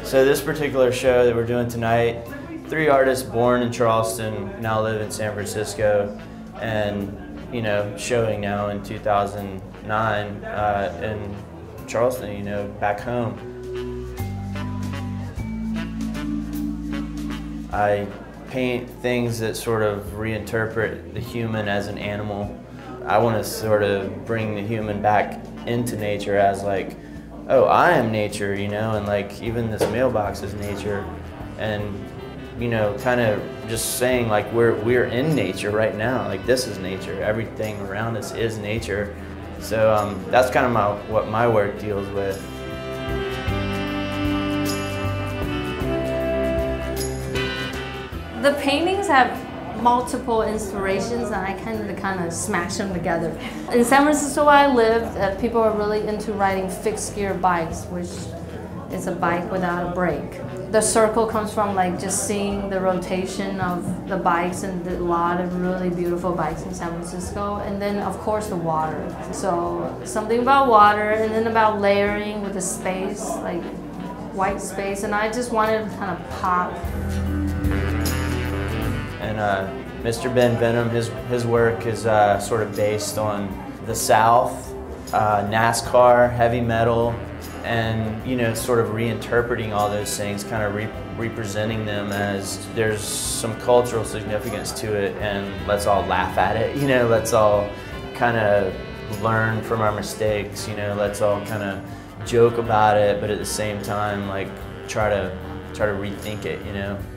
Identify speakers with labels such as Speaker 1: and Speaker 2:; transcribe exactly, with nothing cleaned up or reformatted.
Speaker 1: So this particular show that we're doing tonight, three artists born in Charleston, now live in San Francisco, and you know, showing now in two thousand nine uh, in Charleston, you know, back home. I paint things that sort of reinterpret the human as an animal. I want to sort of bring the human back into nature as like, oh, I am nature, you know, and like even this mailbox is nature, and you know, kind of just saying like we're we're in nature right now. Like this is nature. Everything around us is nature. So um, that's kind of my what my work deals with.
Speaker 2: The paintings have multiple inspirations, and I kind of kind of smash them together. In San Francisco, where I lived, uh, people are really into riding fixed gear bikes, which is a bike without a brake. The circle comes from like just seeing the rotation of the bikes, and a lot of really beautiful bikes in San Francisco. And then of course the water. So something about water, and then about layering with the space, like white space. And I just wanted to kind of pop.
Speaker 1: And uh, Mister Ben Venom, his, his work is uh, sort of based on the South, uh, NASCAR, heavy metal, and you know, sort of reinterpreting all those things, kind of re representing them as there's some cultural significance to it, and let's all laugh at it, you know, let's all kind of learn from our mistakes, you know, let's all kind of joke about it, but at the same time, like try to, try to rethink it, you know.